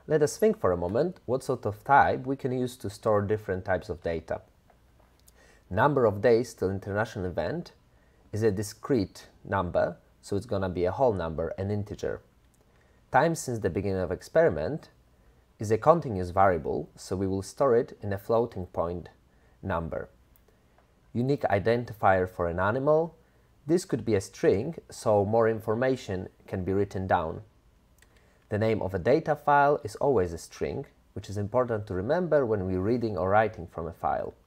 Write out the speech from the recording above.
Let us think for a moment what sort of type we can use to store different types of data. Number of days till international event is a discrete number, so it's going to be a whole number, an integer. Time since the beginning of experiment is a continuous variable, so we will store it in a floating point number. Unique identifier for an animal. This could be a string, so more information can be written down. The name of a data file is always a string, which is important to remember when we're reading or writing from a file.